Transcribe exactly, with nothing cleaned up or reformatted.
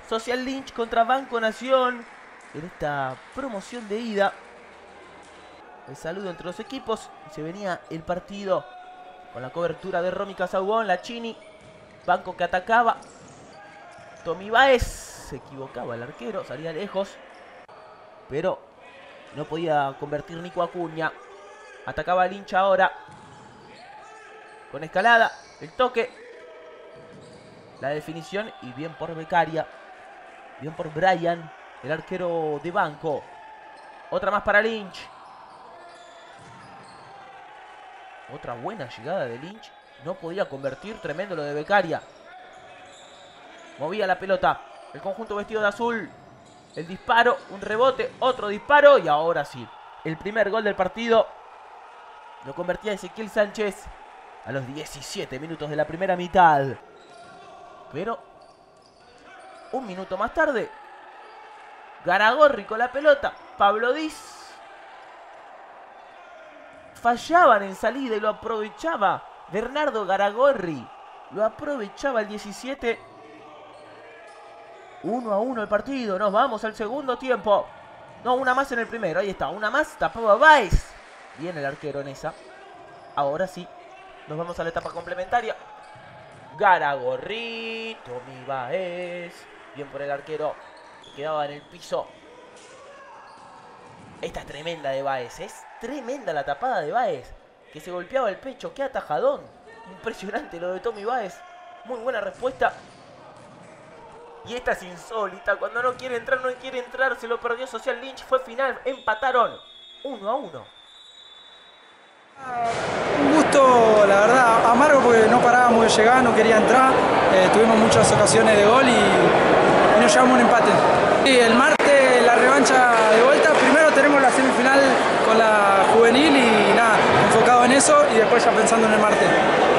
Social Lynch contra Banco Nación en esta promoción de ida. El saludo entre los equipos. Y se venía el partido con la cobertura de Romy Casaubon, la Chini. Banco que atacaba. Tommy Báez. Se equivocaba el arquero, salía lejos. Pero no podía convertir Nico Acuña. Atacaba Lynch ahora. Con Escalada. El toque. La definición. Y bien por Beccaria. Bien por Brian. El arquero de Banco. Otra más para Lynch. Otra buena llegada de Lynch. No podía convertir. Tremendo lo de Beccaria. Movía la pelota. El conjunto vestido de azul. El disparo. Un rebote. Otro disparo. Y ahora sí. El primer gol del partido. Lo convertía Ezequiel Sánchez. A los diecisiete minutos de la primera mitad. Pero un minuto más tarde. Garagorri con la pelota. Pablo Diz. Fallaban en salida y lo aprovechaba Bernardo Garagorri. Lo aprovechaba el diecisiete. uno a uno el partido. Nos vamos al segundo tiempo. No, una más en el primero. Ahí está, una más. Tapaba Báez. Bien el arquero en esa. Ahora sí. Nos vamos a la etapa complementaria. Garagorri. Tommy Báez. Bien por el arquero. Quedaba en el piso. Esta es tremenda de Báez. Es tremenda la tapada de Báez. Que se golpeaba el pecho. ¡Qué atajadón! Impresionante lo de Tommy Báez. Muy buena respuesta. Y esta es insólita. Cuando no quiere entrar, no quiere entrar. Se lo perdió Social Lynch. Fue final. Empataron. uno a uno. Un gusto, la verdad, amargo porque no parábamos de llegar, no quería entrar. Eh, tuvimos muchas ocasiones de gol y, y nos llevamos un empate. Y el martes la revancha de vuelta. Primero tenemos la semifinal con la juvenil y nada, enfocado en eso y después ya pensando en el martes.